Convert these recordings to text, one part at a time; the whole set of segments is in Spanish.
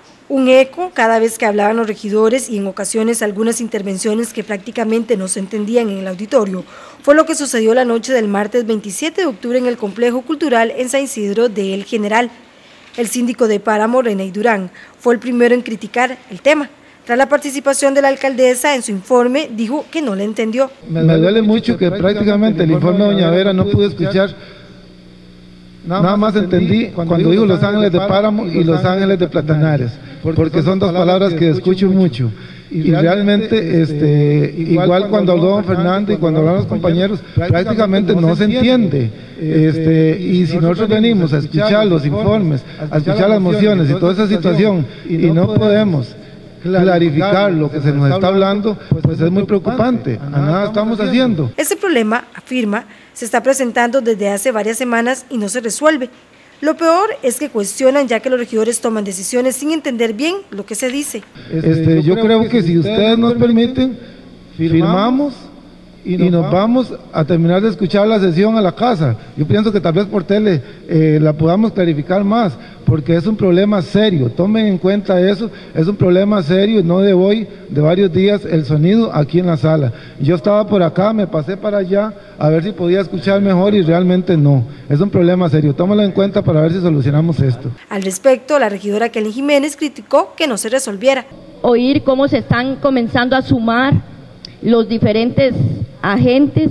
Un eco cada vez que hablaban los regidores y en ocasiones algunas intervenciones que prácticamente no se entendían en el auditorio fue lo que sucedió la noche del martes 27 de octubre en el Complejo Cultural en San Isidro de El General. El síndico de Páramo, René Durán, fue el primero en criticar el tema. Tras la participación de la alcaldesa en su informe, dijo que no le entendió. Me duele mucho que prácticamente el informe de doña Vera no pude escuchar. Nada más entendí cuando dijo Los Ángeles de Páramo y Los Ángeles de Platanares, porque son dos palabras que escucho mucho. Y realmente, igual cuando habló don Fernando y cuando hablaron los compañeros, prácticamente no se entiende. Y si nosotros venimos a escuchar los informes, a escuchar las mociones y toda esa situación, y no podemos clarificar lo que se nos está hablando, pues es muy preocupante. A nada estamos haciendo. Este problema, afirma, se está presentando desde hace varias semanas y no se resuelve. Lo peor es que cuestionan ya que los regidores toman decisiones sin entender bien lo que se dice. Yo creo que si ustedes nos permiten, firmamos y nos vamos a terminar de escuchar la sesión a la casa. Yo pienso que tal vez por tele la podamos clarificar más, porque es un problema serio. Tomen en cuenta eso, es un problema serio, no de hoy, de varios días, el sonido aquí en la sala. Yo estaba por acá, me pasé para allá a ver si podía escuchar mejor y realmente no. Es un problema serio, tómalo en cuenta para ver si solucionamos esto. Al respecto, la regidora Kelly Jiménez criticó que no se resolviera. Oír cómo se están comenzando a sumar los diferentes agentes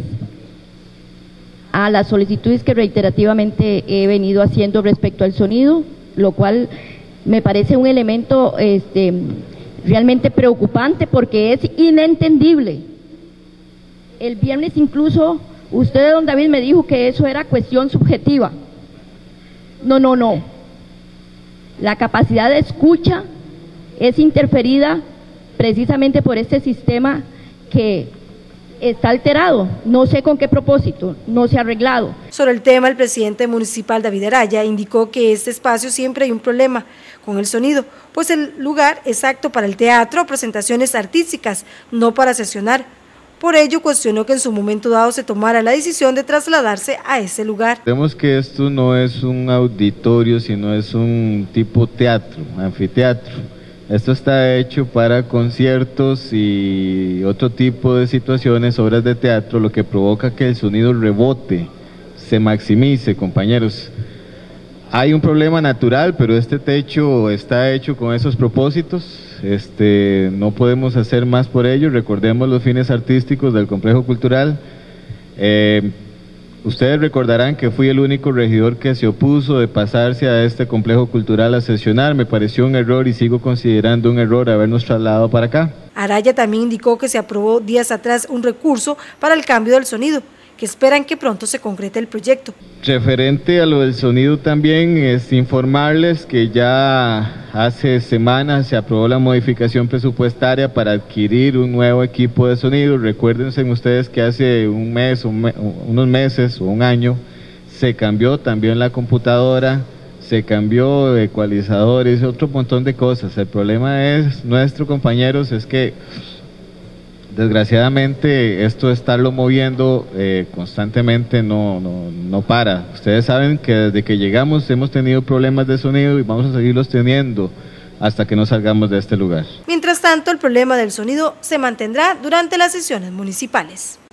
a las solicitudes que reiterativamente he venido haciendo respecto al sonido, lo cual me parece un elemento realmente preocupante porque es inentendible. El viernes incluso usted, don David, me dijo que eso era cuestión subjetiva. No. La capacidad de escucha es interferida precisamente por este sistema que está alterado, no sé con qué propósito, no se ha arreglado. Sobre el tema, el presidente municipal David Araya indicó que este espacio siempre hay un problema con el sonido, pues el lugar es apto para el teatro o presentaciones artísticas, no para sesionar. Por ello, cuestionó que en su momento dado se tomara la decisión de trasladarse a ese lugar. Vemos que esto no es un auditorio, sino es un tipo teatro, anfiteatro. Esto está hecho para conciertos y otro tipo de situaciones, obras de teatro, lo que provoca que el sonido rebote, se maximice, compañeros. Hay un problema natural, pero este techo está hecho con esos propósitos, no podemos hacer más por ello. Recordemos los fines artísticos del complejo cultural. Ustedes recordarán que fui el único regidor que se opuso de pasarse a este complejo cultural a sesionar. Me pareció un error y sigo considerando un error habernos trasladado para acá. Araya también indicó que se aprobó días atrás un recurso para el cambio del sonido, que esperan que pronto se concrete el proyecto. Referente a lo del sonido también es informarles que ya hace semanas se aprobó la modificación presupuestaria para adquirir un nuevo equipo de sonido. Recuérdense ustedes que hace un mes, unos meses o un año se cambió también la computadora, se cambió ecualizadores, otro montón de cosas. El problema es nuestro, compañeros, es que desgraciadamente esto de estarlo moviendo constantemente no para. Ustedes saben que desde que llegamos hemos tenido problemas de sonido y vamos a seguirlos teniendo hasta que no salgamos de este lugar. Mientras tanto, el problema del sonido se mantendrá durante las sesiones municipales.